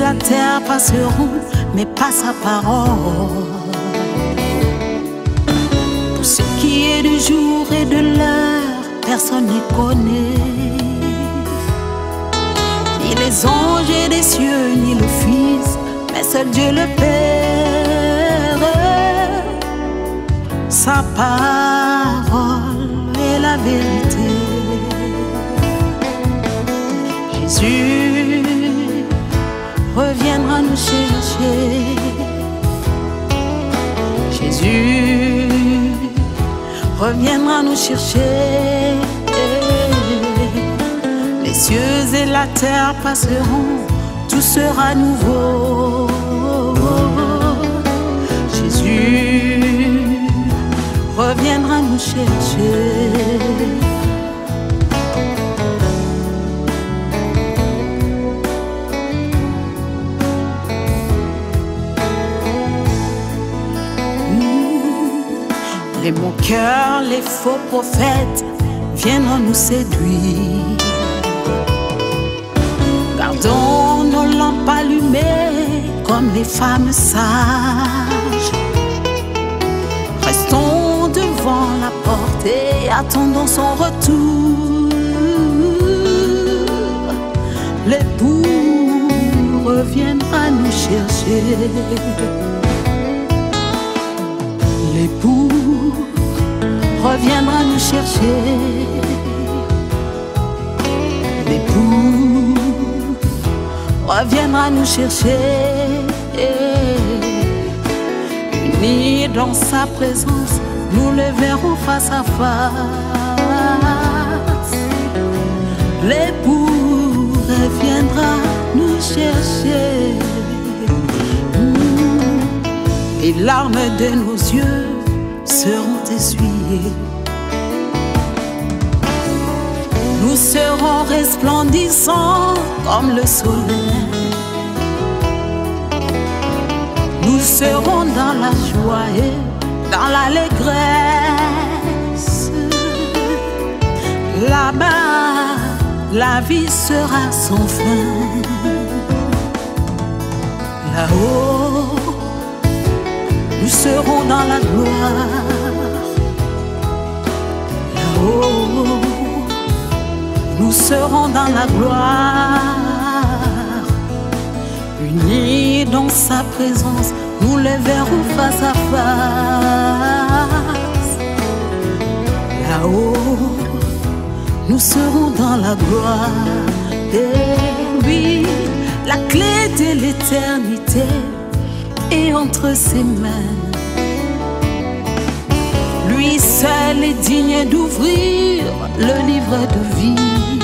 la terre passeront, mais pas sa parole. Pour ce qui est du jour et de l'heure, personne ne connaît. Ni les anges et des cieux, ni le Fils, mais seul Dieu le Père. Sa parole est la vérité. Jésus reviendra nous chercher. Jésus reviendra nous chercher. Les cieux et la terre passeront, tout sera nouveau. Jésus reviendra nous chercher. Les moqueurs, les faux prophètes viendront nous séduire. Gardons nos lampes allumées comme les femmes sages. Restons devant la porte et attendons son retour. L'époux reviendra nous chercher. L'époux reviendra nous chercher. L'époux reviendra nous chercher. Unis dans sa présence, nous le verrons face à face. L'époux reviendra nous chercher. Les larmes de nos yeux seront essuyées. Nous serons resplendissants comme le soleil. Nous serons dans la joie et dans l'allégresse. Là-bas, la vie sera sans fin. Là-haut, nous serons dans la gloire. Là-haut, nous serons dans la gloire. Unis dans sa présence, nous le verrons face à face. Là-haut, nous serons dans la gloire. Et oui, la clé de l'éternité est entre ses mains. Lui seul est digne d'ouvrir le livre de vie.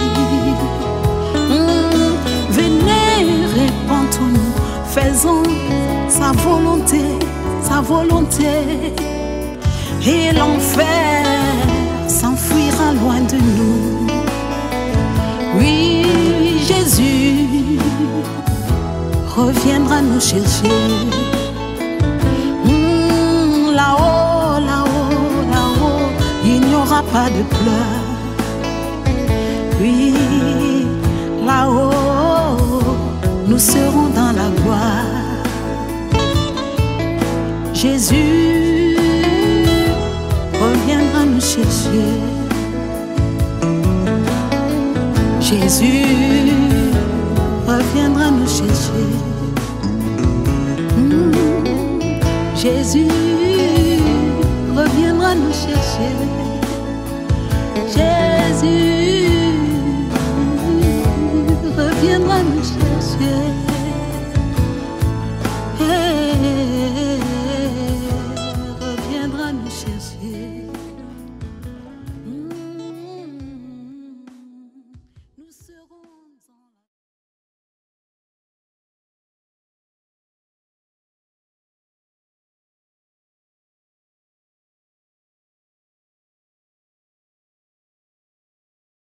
Venez, répandons-nous, faisons sa volonté, sa volonté. Et l'enfer s'enfuira loin de nous. Oui, Jésus reviendra nous chercher. Là-haut, là-haut, là-haut, il n'y aura pas de pleurs. Oui, là-haut, nous serons dans la gloire. Jésus reviendra nous chercher. Jésus reviendra nous chercher. Jésus reviendra nous chercher.